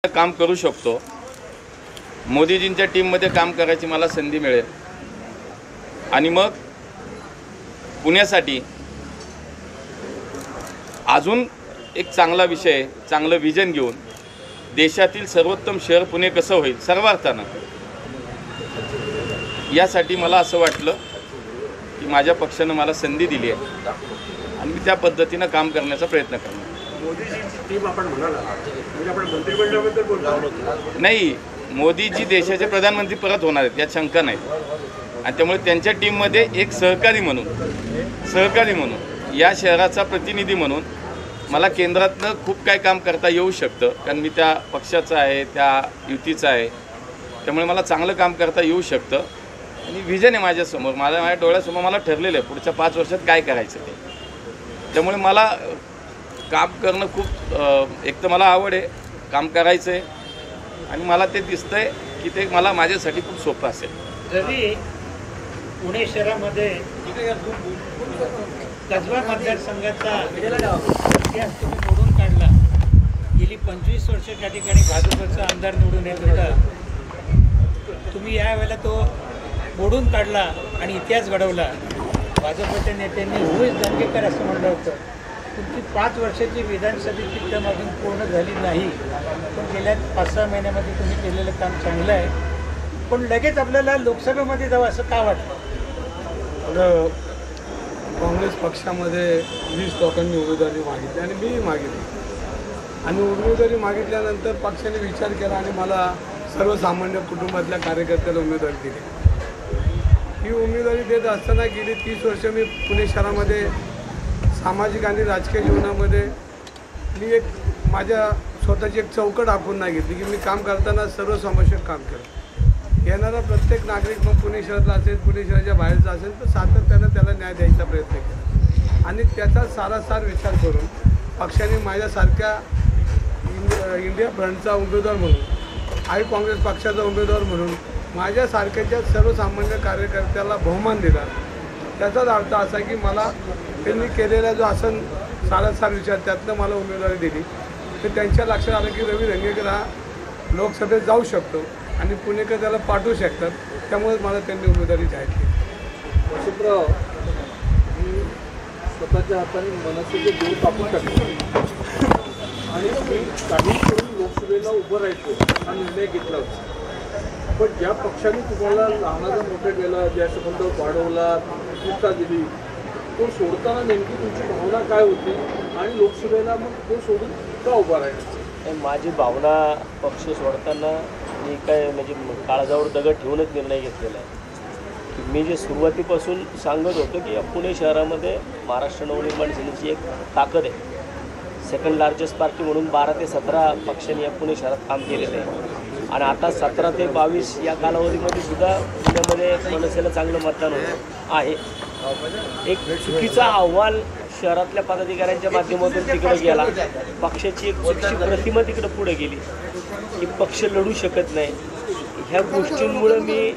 काम करू शकतो, मोदीजींच्या टीममध्ये काम करायची मला संधी मिळेल आणि मग पुण्यासाठी अजून एक चांगला विषय, चांगलं विजन घेऊन देशातील सर्वोत्तम शहर पुणे कसं होईल सर्वार्थानं, यासाठी मला असं वाटलं की माझ्या पक्षानं मला संधी दिली आहे आणि मी त्या पद्धतीनं काम करण्याचा प्रयत्न करणार. मोदीजींची टीम आपण म्हणाला म्हणजे आपण मंत्रिमंडळाबद्दल बोलतो नाही, मोदीजी देशाचे प्रधानमंत्री परत होणार आहेत यात शंका नाही आणि त्यामुळे त्यांच्या टीममध्ये एक सहकारी म्हणून या शहराचा प्रतिनिधी म्हणून मला केंद्रातनं खूप काय काम करता येऊ शकतं, कारण मी त्या पक्षाचा आहे, त्या युतीचा आहे, त्यामुळे मला चांगलं काम करता येऊ शकतं आणि व्हिजन आहे माझ्यासमोर, माझ्या डोळ्यासमोर मला ठरलेलं आहे पुढच्या 5 वर्षात काय करायचं ते. त्यामुळे मला काम करणं खूप एक तर मला आवड आहे, काम करायचं आहे आणि मला ते दिसतंय की ते मला माझ्यासाठी खूप सोपं असेल. जरी पुणे शहरामध्ये कसबा मतदारसंघाचा इतिहास तुम्ही मोडून काढला, गेली 25 वर्ष त्या ठिकाणी भाजपचा आमदार निवडून येत होता, तुम्ही यावेळेला तो मोडून काढला आणि इतिहास घडवला. भाजपच्या नेत्यांनी हुईज दंगेकर असं म्हणलं होतं. तुमची 5 वर्षाची विधानसभेची टर्म अजून पूर्ण झाली नाही, पण गेल्या 5-6 महिन्यामध्ये तुम्ही केलेलं काम चांगलं आहे, पण लगेच आपल्याला लोकसभेमध्ये जावं असं का वाटतं? काँग्रेस पक्षामध्ये 20 लोकांनी उमेदवारी मागितली आणि मीही मागितली आणि उमेदवारी मागितल्यानंतर पक्षाने विचार केला आणि मला सर्वसामान्य कुटुंबातल्या कार्यकर्त्याला उमेदवारी दिली. ही उमेदवारी देत असताना गेली 30 वर्ष मी पुणे शहरामध्ये सामाजिक आणि राजकीय जीवनामध्ये मी एक माझ्या स्वतःची एक चौकट आखून नाही घेतली की मी काम करताना सर्वसमावेशक काम केलं. येणारा प्रत्येक नागरिक मग पुणे शहरातला असेल, पुणे शहराच्या बाहेरचा असेल, तर सातत्यानं त्याला न्याय द्यायचा प्रयत्न केला आणि त्याचा सारासार विचार करून पक्षाने माझ्यासारख्या इंडिया फ्रंटचा उमेदवार म्हणून आणि काँग्रेस पक्षाचा उमेदवार म्हणून माझ्यासारख्याच्या सर्वसामान्य कार्यकर्त्याला बहुमान दिला. त्याचाच अर्थ असा की मला त्यांनी केलेला जो आसन सारासार विचार त्यातनं मला उमेदवारी दिली, तर त्यांच्या लक्षात आलं की रवी धंगेकर हा लोकसभेत जाऊ शकतो आणि पुणेकर त्याला पाठवू शकतात, त्यामुळे मला त्यांनी उमेदवारी जाहीर केली. वसंतराव, मी स्वतःच्या हाताने मनसेचे दूर कापून टाकले आणि मी काही करून लोकसभेला उभं राहायचो हा निर्णय घेतला होता. पण ज्या पक्षाने तुम्हाला लहानाचं मोठं केलं, ज्या संबंध वाढवला, प्रतिष्ठा दिली, तो सोडताना नेमकी तुमची भावना काय होती आणि लोकसभेला मग तो सोडून का उभा राहायचा? माझी भावना पक्ष सोडताना मी काय म्हणजे काळजावर दगड ठेवूनच निर्णय घेतलेला आहे. मी जे सुरुवातीपासून सांगत होतो की या पुणे शहरामध्ये महाराष्ट्र नवनिर्माण सेनेची एक ताकद आहे. सेकंड लार्जेस्ट पार्टी म्हणून 12 ते 17 पक्षांनी या पुणे शहरात काम केलेलं आहे आणि आता 17 ते 22 या कालावधीमध्ये सुद्धा पुण्यामध्ये मनसेला चांगलं मतदान होतं आहे. एक चुकीचा अहवाल शहरातल्या पदाधिकाऱ्यांच्या माध्यमातून तिकडे गेला, पक्षाची एक चुकीची प्रतिमा तिकडे पुढे गेली की पक्ष लढू शकत नाही. ह्या गोष्टींमुळे मी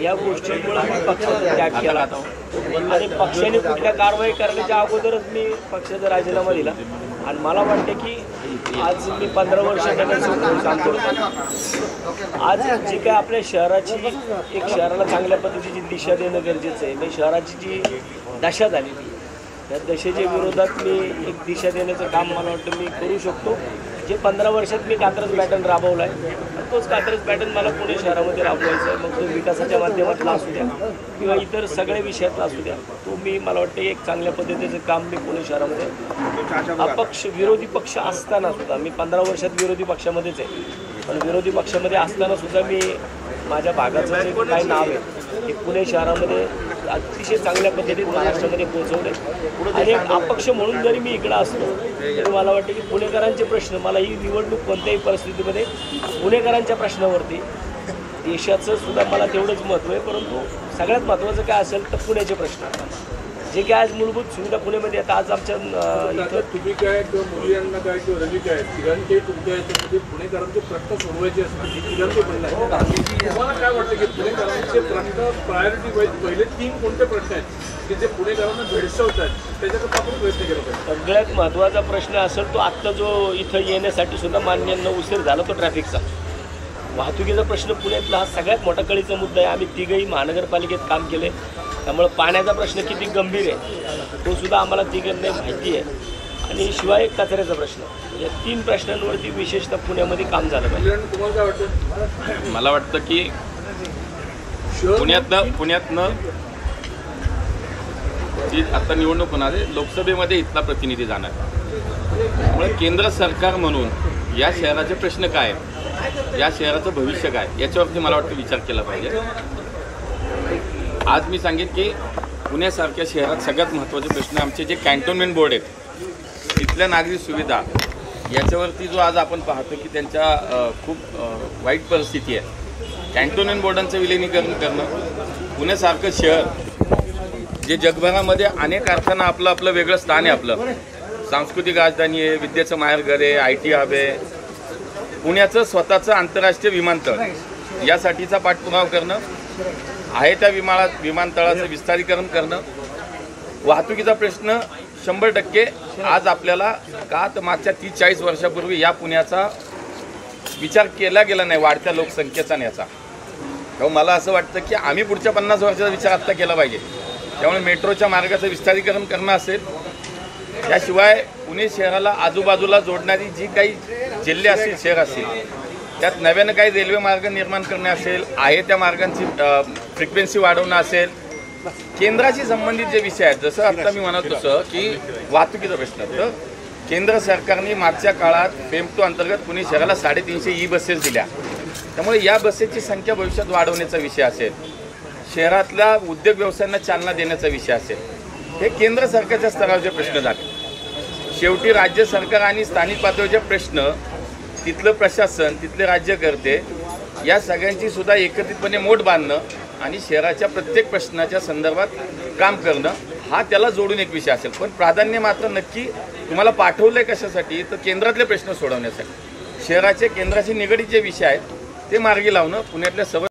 पक्षाचा त्याग केला आणि पक्षाने कुठल्या कारवाई करण्याच्या अगोदरच मी पक्षाचा राजीनामा दिला आणि मला वाटते की आज मी 15 वर्ष काम करतो. आज जी काय आपल्या शहराची एक शहराला चांगल्या पद्धतीची दिशा देणं गरजेचं आहे. म्हणजे शहराची जी दशा झालेली त्या दशेच्या विरोधात मी एक दिशा देण्याचं काम मला वाटतं मी करू शकतो. जे 15 वर्षात मी कात्रज पॅटर्न राबवला आहे तोच कात्रज पॅटर्न मला पुणे शहरामध्ये राबवायचा आहे. मग तो विकासाच्या माध्यमातला असू द्या किंवा इतर सगळ्या विषयातला असू द्या, तो मी मला वाटतं एक चांगल्या पद्धतीचं काम मी पुणे शहरामध्ये अपक्ष विरोधी पक्ष असताना सुद्धा मी 15 वर्षात विरोधी पक्षामध्येच आहे, पण विरोधी पक्षामध्ये असताना सुद्धा मी माझ्या भागाचं जे काही नाव आहे हे पुणे शहरामध्ये अतिशय चांगल्या पद्धतीने महाराष्ट्रामध्ये पोहोचवले आणि एक अपक्ष म्हणून जरी मी इकडं असलो तरी मला वाटतं की पुणेकरांचे प्रश्न, मला ही निवडणूक कोणत्याही परिस्थितीमध्ये पुणेकरांच्या प्रश्नावरती देशाचं सुद्धा मला तेवढंच महत्त्व आहे, परंतु सगळ्यात महत्त्वाचं काय असेल तर पुण्याचे प्रश्न. जे काय आज मूलभूत सुविधा पुण्यामध्ये आता आज आमच्या आता तुम्ही काय किंवा मुलींना काय किंवा रवी काय तिघांचे तुमच्या याच्यामध्ये पुणेकरांचे प्रश्न सोडवायचे असतात हे तिघांचे म्हणणं आहे. तुम्हाला काय वाटतं की पुणेकरांचे प्रश्न प्रायोरिटी वाईज पहिले 3 कोणते प्रश्न आहेत की जे पुणेकरांना भेडसावतात त्याच्याकडे आपण प्रयत्न केला पाहिजे? सगळ्यात महत्त्वाचा प्रश्न असेल तो आत्ता जो इथं येण्यासाठी सुद्धा मान्यांना उशीर झाला तो ट्रॅफिकचा. वाहतुकीचा प्रश्न पुण्यातला हा सगळ्यात मोठा कळीचा मुद्दा आहे. आम्ही तिघंही महानगरपालिकेत काम केले, त्यामुळे पाण्याचा प्रश्न किती गंभीर आहे तो सुद्धा आम्हाला तिघांना माहिती आहे. आणि शिवाय कचऱ्याचा प्रश्न, या 3 प्रश्नांवरती विशेषतः पुण्यामध्ये काम झालं पाहिजे. तुम्हाला काय वाटतं? मला वाटतं की पुण्यातनं जी आता निवडणूक होणार आहे लोकसभेमध्ये इथला प्रतिनिधी जाणार. त्यामुळे केंद्र सरकार म्हणून या शहराचे प्रश्न काय आहेत, या शहराचं भविष्य काय, याच्यावरती मला वाटतं विचार केला पाहिजे. आज मी सांगेन की पुण्यासारख्या शहरात सगळ्यात महत्त्वाचे प्रश्न आमचे जे कॅन्टोन्मेंट बोर्ड आहेत तिथल्या नागरी सुविधा याच्यावरती जो आज आपण पाहतो की त्यांच्या खूप वाईट परिस्थिती आहे. कॅन्टोन्मेंट बोर्डांचं विलिनीकरण करणं, पुण्यासारखं शहर जे जगभरामध्ये अनेक अर्थानं आपलं आपलं वेगळं स्थान आहे, आपलं सांस्कृतिक राजधानी आहे, विद्येचं माहेरघर आहे, IT हब आहे, पुण्याचं स्वतःचं आंतरराष्ट्रीय विमानतळ यासाठीचा पाठपुरावा करणं, आहे त्या विमानतळाचं विस्तारीकरण करणं, वाहतुकीचा प्रश्न 100% आज आपल्याला का तर मागच्या 30-40 वर्षापूर्वी या पुण्याचा विचार केला गेला नाही वाढत्या लोकसंख्येचा याचा. त्यामुळे मला असं वाटतं की आम्ही पुढच्या 50 वर्षाचा विचार आत्ता केला पाहिजे. त्यामुळे मेट्रोच्या मार्गाचं विस्तारीकरण करणं असेल, त्याशिवाय पुणे शहराला आजूबाजूला जोडणारी जी काही जिल्हे असतील, शहर असतील, त्यात नव्यानं काही रेल्वे मार्ग निर्माण करणे असेल, आहे त्या मार्गांची फ्रिक्वेन्सी वाढवणं असेल, केंद्राशी संबंधित जे विषय आहेत, जसं आत्ता मी म्हणत होतो की वाहतुकीचा प्रश्न, तर केंद्र सरकारने मागच्या काळात फेमटो अंतर्गत पुणे शहराला 350 बसेस दिल्या. त्यामुळे या बसेसची संख्या भविष्यात वाढवण्याचा विषय असेल, शहरातल्या उद्योग व्यवसायांना चालना देण्याचा विषय असेल, हे केंद्र सरकारच्या स्तरावरचे प्रश्न झाले. शेवटी राज्य सरकार आणि स्थानिक पातळीचे प्रश्न, तिथलं प्रशासन, तिथले राज्यकर्ते या सगळ्यांची सुद्धा एकत्रितपणे मोठ बांधणं आणि शहराच्या प्रत्येक प्रश्नाच्या संदर्भात काम करणं हा त्याला जोडून एक विषय असेल. पण प्राधान्य मात्र नक्की तुम्हाला पाठवलं आहे कशासाठी, तर केंद्रातले प्रश्न सोडवण्यासाठी. शहराचे केंद्राशी निगडीत जे विषय आहेत ते मार्गी लावणं पुण्यातल्या सर्व